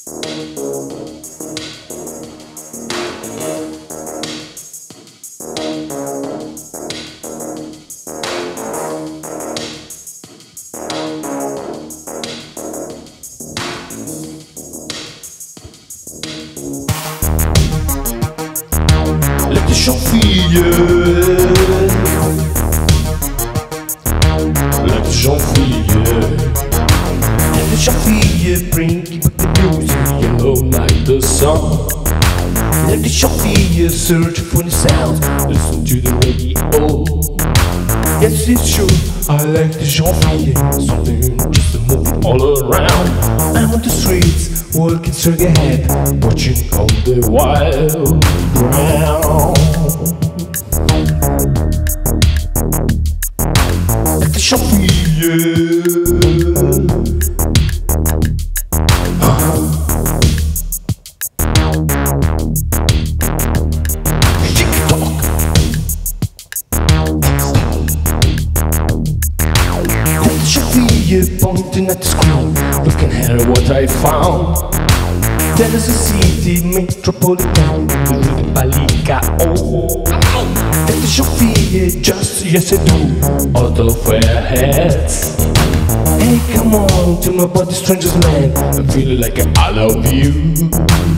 Jeune, fille, let Jeune, fille, bring back the music, yellow like the sun. Let the Jeune, fille search for the sound, listen to the radio. Yes, it's true, I like the Jeune, fille, something just moving all around. I'm on the streets, walking straight ahead, watching all the wild ground. Let the Jeune, fille. Pointing at the screen, looking at what I found. There is a city metropolitan, the Palika. Oh, that is your fear, just yes I do. Out of their heads. Hey, come on, tell me about the stranger's land. I'm feeling like I love you.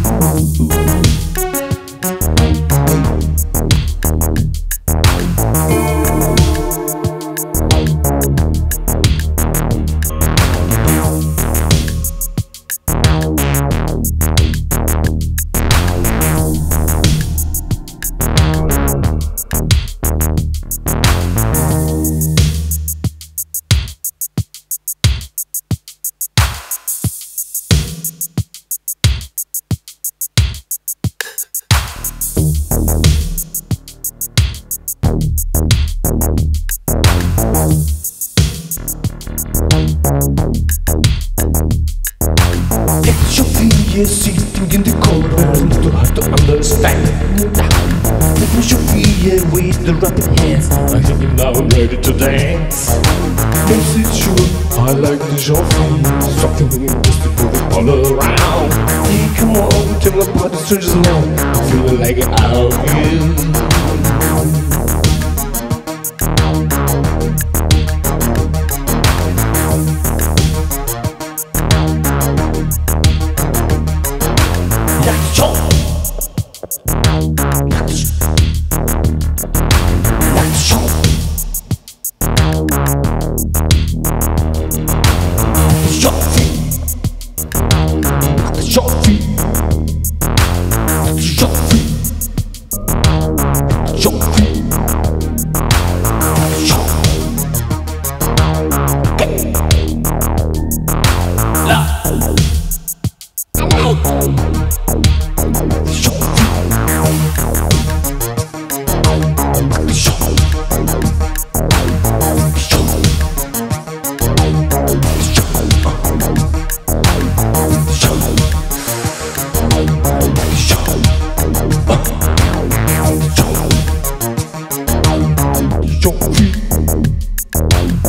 Sitting in the corner, too hard to understand. Let me show you with the rapid hands. I think now I'm ready to dance. Yes, it's true, I like the Jeune, something just to move all around. Hey, come on, tell me about the stranger's land. I'm feeling like I love you.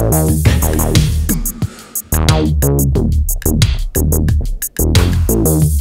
Jeune.